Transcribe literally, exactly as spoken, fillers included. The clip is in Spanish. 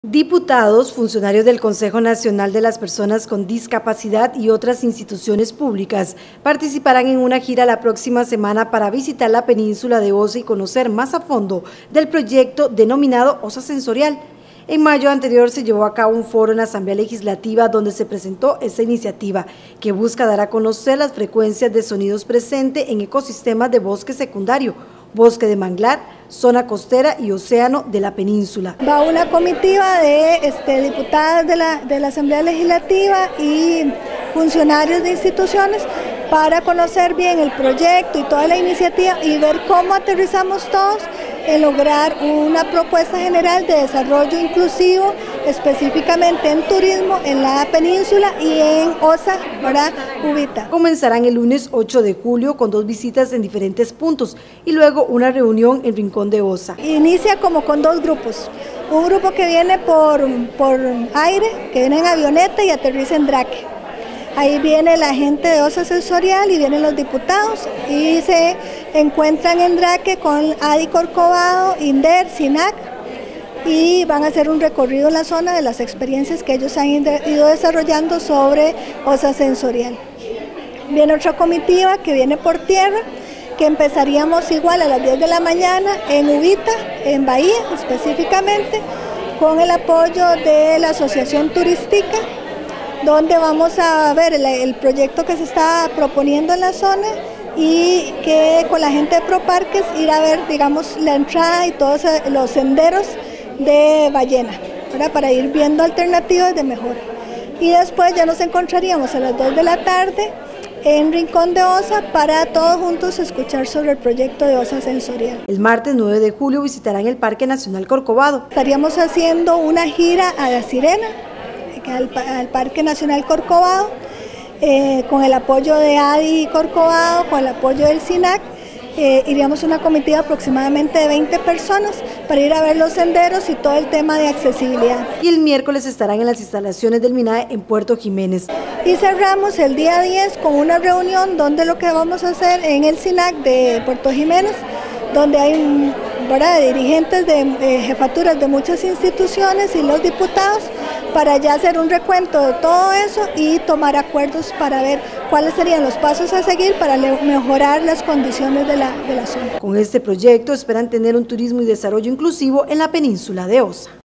Diputados, funcionarios del Consejo Nacional de las Personas con Discapacidad y otras instituciones públicas participarán en una gira la próxima semana para visitar la península de Osa y conocer más a fondo del proyecto denominado Osa Sensorial. En mayo anterior se llevó a cabo un foro en la Asamblea Legislativa donde se presentó esta iniciativa que busca dar a conocer las frecuencias de sonidos presentes en ecosistemas de bosque secundario, bosque de manglar, zona costera y océano de la península. Va una comitiva de este, diputadas de la, de la Asamblea Legislativa y funcionarios de instituciones para conocer bien el proyecto y toda la iniciativa y ver cómo aterrizamos todos en lograr una propuesta general de desarrollo inclusivo, específicamente en turismo, en la península y en Osa, ¿verdad? Ubita. Comenzarán el lunes ocho de julio con dos visitas en diferentes puntos y luego una reunión en Rincón de Osa. Inicia como con dos grupos, un grupo que viene por, por aire, que viene en avioneta y aterriza en Draque. Ahí viene la gente de Osa Sensorial y vienen los diputados y se encuentran en Draque con Adi Corcovado, INDER, SINAC y van a hacer un recorrido en la zona de las experiencias que ellos han ido desarrollando sobre Osa Sensorial. Viene otra comitiva que viene por tierra, que empezaríamos igual a las diez de la mañana en Ubita, en Bahía específicamente, con el apoyo de la Asociación Turística, donde vamos a ver el, el proyecto que se está proponiendo en la zona y que con la gente de Proparques ir a ver, digamos, la entrada y todos los senderos de ballena, ¿verdad? Para ir viendo alternativas de mejora. Y después ya nos encontraríamos a las dos de la tarde en Rincón de Osa para todos juntos escuchar sobre el proyecto de Osa Sensorial. El martes nueve de julio visitarán el Parque Nacional Corcovado. Estaríamos haciendo una gira a La Sirena, Al, al Parque Nacional Corcovado, eh, con el apoyo de Adi Corcovado, con el apoyo del SINAC, eh, iríamos una comitiva aproximadamente de veinte personas para ir a ver los senderos y todo el tema de accesibilidad. Y el miércoles estarán en las instalaciones del MINAE en Puerto Jiménez. Y cerramos el día diez con una reunión donde lo que vamos a hacer en el SINAC de Puerto Jiménez, donde hay ¿verdad? dirigentes de eh, jefaturas de muchas instituciones y los diputados, para ya hacer un recuento de todo eso y tomar acuerdos para ver cuáles serían los pasos a seguir para mejorar las condiciones de la, de la zona. Con este proyecto esperan tener un turismo y desarrollo inclusivo en la península de Osa.